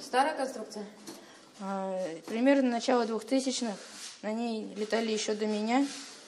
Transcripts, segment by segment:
Старая конструкция? Примерно начало 2000-х. На ней летали еще до меня.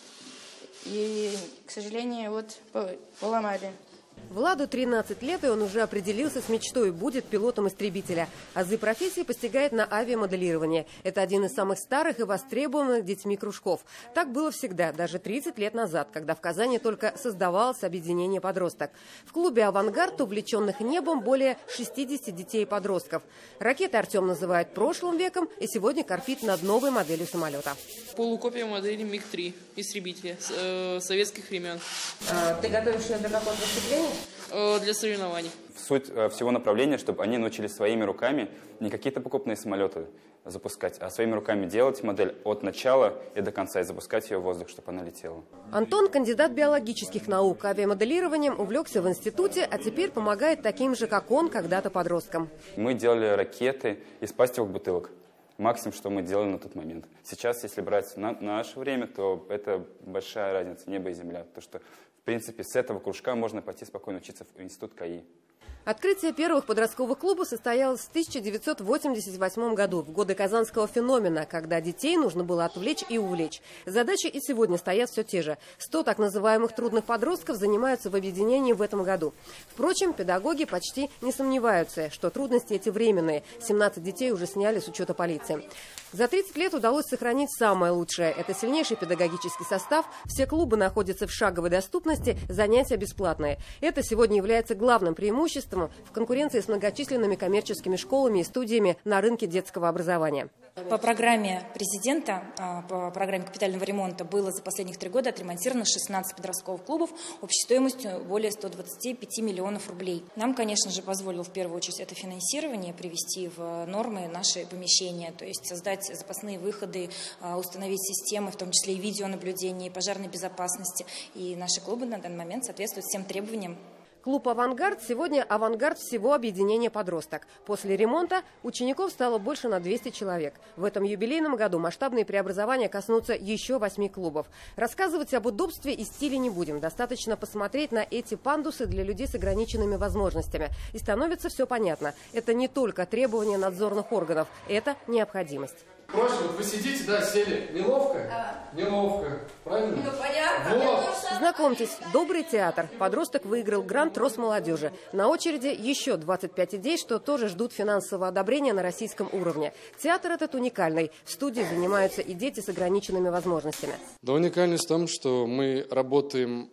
И, к сожалению, вот поломали. Владу 13 лет, и он уже определился с мечтой, будет пилотом истребителя. Азы профессии постигает на авиамоделировании. Это один из самых старых и востребованных детьми кружков. Так было всегда, даже 30 лет назад, когда в Казани только создавалось объединение подросток. В клубе «Авангард» увлеченных небом более 60 детей и подростков. Ракеты Артем называет прошлым веком и сегодня корпит над новой моделью самолета. Полукопия модели МиГ-3 истребителя советских времен. Ты готовишь ее для какого-то выступления? Для соревнований. Суть всего направления, чтобы они научились своими руками не какие-то покупные самолеты запускать, а своими руками делать модель от начала и до конца и запускать ее в воздух, чтобы она летела. Антон, кандидат биологических наук, авиамоделированием увлекся в институте, а теперь помогает таким же, как он, когда-то подросткам. Мы делали ракеты из пластиковых бутылок. Максимум, что мы делали на тот момент. Сейчас, если брать наше время, то это большая разница, небо и земля. Потому что, в принципе, с этого кружка можно пойти спокойно учиться в институт КАИ. Открытие первых подростковых клубов состоялось в 1988 году, в годы казанского феномена, когда детей нужно было отвлечь и увлечь. Задачи и сегодня стоят все те же. 100 так называемых трудных подростков занимаются в объединении в этом году. Впрочем, педагоги почти не сомневаются, что трудности эти временные. 17 детей уже сняли с учета полиции. За 30 лет удалось сохранить самое лучшее. Это сильнейший педагогический состав. Все клубы находятся в шаговой доступности, занятия бесплатные. Это сегодня является главным преимуществом в конкуренции с многочисленными коммерческими школами и студиями на рынке детского образования. По программе президента, по программе капитального ремонта было за последних 3 года отремонтировано 16 подростковых клубов общей стоимостью более 125 миллионов рублей. Нам, конечно же, позволило в первую очередь это финансирование привести в нормы наши помещения, то есть создать запасные выходы, установить системы, в том числе и видеонаблюдения, и пожарной безопасности. И наши клубы на данный момент соответствуют всем требованиям. Клуб «Авангард» сегодня авангард всего объединения подросток. После ремонта учеников стало больше на 200 человек. В этом юбилейном году масштабные преобразования коснутся еще 8 клубов. Рассказывать об удобстве и стиле не будем. Достаточно посмотреть на эти пандусы для людей с ограниченными возможностями. И становится все понятно. Это не только требования надзорных органов, это необходимость. Проще, вот вы сидите, да, сели. Неловко? Неловко. Правильно? Ну, понятно. Вот. Знакомьтесь, «Добрый театр». Подросток выиграл грант Росмолодежи. На очереди еще 25 идей, что тоже ждут финансового одобрения на российском уровне. Театр этот уникальный. В студии занимаются и дети с ограниченными возможностями. Да, уникальность в том, что мы работаем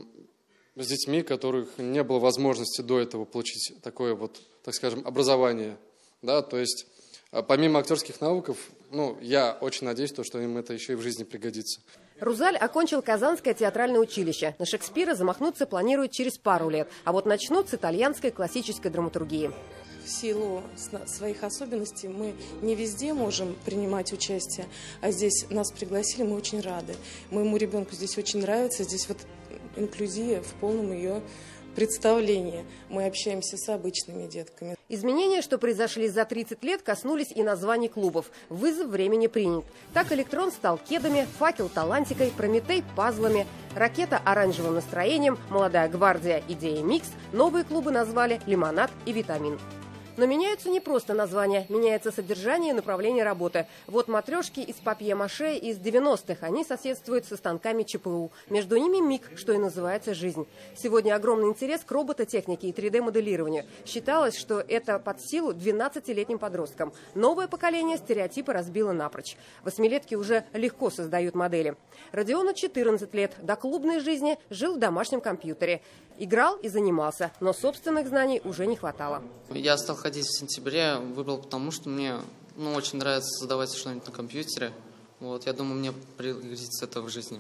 с детьми, которых не было возможности до этого получить такое вот, так скажем, образование. Да, то есть помимо актерских навыков, я очень надеюсь, что им это еще и в жизни пригодится. Рузаль окончил Казанское театральное училище. На Шекспира замахнуться планирует через пару лет. А вот начнут с итальянской классической драматургии. В силу своих особенностей мы не везде можем принимать участие, а здесь нас пригласили, мы очень рады. Моему ребенку здесь очень нравится, здесь вот инклюзия в полном ее представлении. Мы общаемся с обычными детками. Изменения, что произошли за 30 лет, коснулись и названий клубов. Вызов времени принят. Так «Электрон» стал кедами, «Факел» – талантикой, «Прометей» – пазлами, «Ракета» – оранжевым настроением, «Молодая гвардия» – идея микс, новые клубы назвали «Лимонад» и «Витамин». Но меняются не просто названия, меняется содержание и направление работы. Вот матрешки из папье-маше из 90-х. Они соседствуют со станками ЧПУ. Между ними МИГ, что и называется «Жизнь». Сегодня огромный интерес к робототехнике и 3D-моделированию. Считалось, что это под силу 12-летним подросткам. Новое поколение стереотипы разбило напрочь. 8-летки уже легко создают модели. Родиону 14 лет. До клубной жизни жил в домашнем компьютере. Играл и занимался, но собственных знаний уже не хватало. Я стал ходить в сентябре, выбрал потому, что мне очень нравится создавать что-нибудь на компьютере. Вот, я думаю, мне пригодится это в жизни.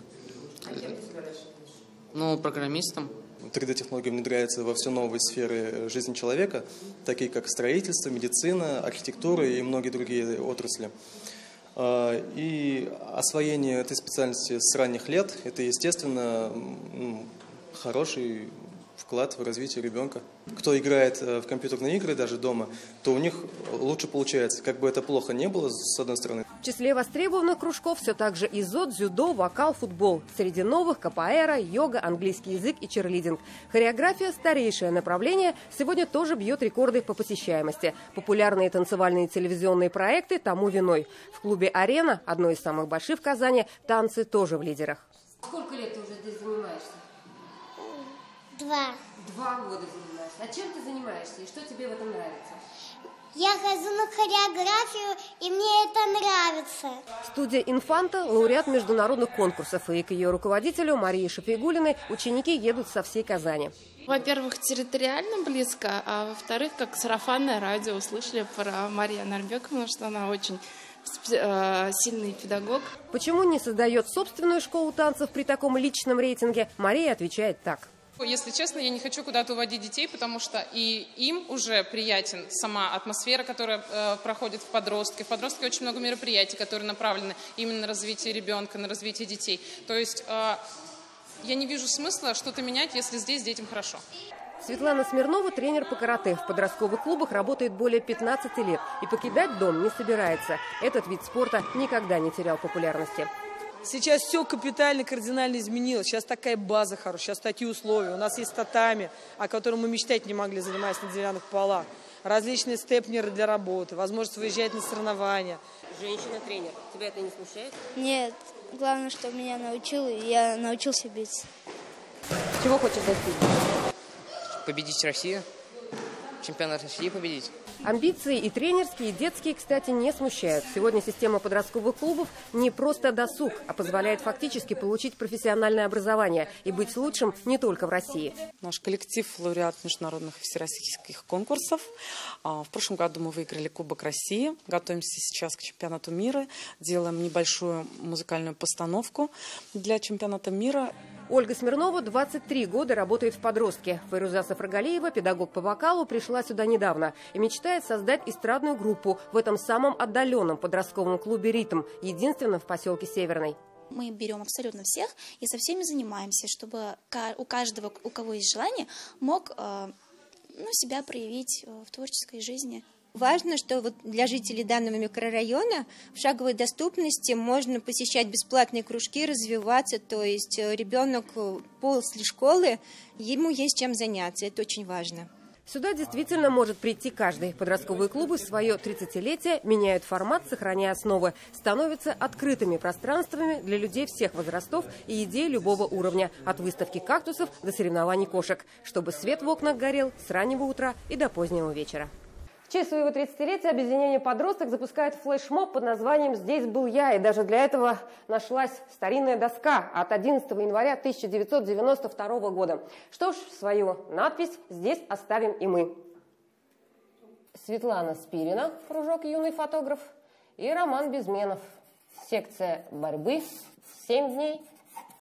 Программистом. 3D-технология внедряется во все новые сферы жизни человека, такие как строительство, медицина, архитектура и многие другие отрасли. И освоение этой специальности с ранних лет – это, естественно, хороший вклад в развитие ребенка. Кто играет в компьютерные игры даже дома, то у них лучше получается. Как бы это плохо не было, с одной стороны. В числе востребованных кружков все так же изо, дзюдо, вокал, футбол. Среди новых – капоэра, йога, английский язык и черлидинг. Хореография – старейшее направление, сегодня тоже бьет рекорды по посещаемости. Популярные танцевальные телевизионные проекты тому виной. В клубе «Арена», одной из самых больших в Казани, танцы тоже в лидерах. Сколько лет ты уже здесь занимаешься? 2. 2 года занимаешься. А чем ты занимаешься и что тебе в этом нравится? Я хожу на хореографию, и мне это нравится. Студия «Инфанта» – лауреат международных конкурсов. И к ее руководителю Марии Шафигулиной ученики едут со всей Казани. Во-первых, территориально близко, а во-вторых, как сарафанное радио услышали про Марию Нарбековну, что она очень сильный педагог. Почему не создает собственную школу танцев при таком личном рейтинге, Мария отвечает так. Если честно, я не хочу куда-то уводить детей, потому что и им уже приятен сама атмосфера, которая проходит в подростке. В подростке очень много мероприятий, которые направлены именно на развитие ребенка, на развитие детей. То есть я не вижу смысла что-то менять, если здесь детям хорошо. Светлана Смирнова – тренер по карате. В подростковых клубах работает более 15 лет и покидать дом не собирается. Этот вид спорта никогда не терял популярности. Сейчас все капитально, кардинально изменилось. Сейчас такая база хорошая, сейчас такие условия. У нас есть татами, о котором мы мечтать не могли, занимаясь на деревянных полах. Различные степнеры для работы, возможность выезжать на соревнования. Женщина-тренер. Тебя это не смущает? Нет. Главное, что меня научил, и я научился бить. Чего хочешь достичь? Победить Россию. Чемпионат России победить. Амбиции и тренерские, и детские, кстати, не смущают. Сегодня система подростковых клубов не просто досуг, а позволяет фактически получить профессиональное образование и быть лучшим не только в России. Наш коллектив – лауреат международных и всероссийских конкурсов. В прошлом году мы выиграли Кубок России. Готовимся сейчас к чемпионату мира. Делаем небольшую музыкальную постановку для чемпионата мира. Ольга Смирнова 23 года работает в подростке. Файруза Сафрагалиева, педагог по вокалу, пришла сюда недавно и мечтает создать эстрадную группу в этом самом отдаленном подростковом клубе «Ритм», единственном в поселке Северный. Мы берем абсолютно всех и со всеми занимаемся, чтобы у каждого, у кого есть желание, мог себя проявить в творческой жизни. Важно, что вот для жителей данного микрорайона в шаговой доступности можно посещать бесплатные кружки, развиваться, то есть ребенок после школы, ему есть чем заняться, это очень важно. Сюда действительно может прийти каждый. Подростковые клубы в свое 30-летие меняют формат, сохраняя основы, становятся открытыми пространствами для людей всех возрастов и идей любого уровня, от выставки кактусов до соревнований кошек, чтобы свет в окнах горел с раннего утра и до позднего вечера. В честь своего 30-летия объединение «Подросток» запускает флешмоб под названием «Здесь был я». И даже для этого нашлась старинная доска от 11 января 1992 года. Что ж, свою надпись здесь оставим и мы. Светлана Спирина, кружок «Юный фотограф», и Роман Безменов, секция борьбы, 7 дней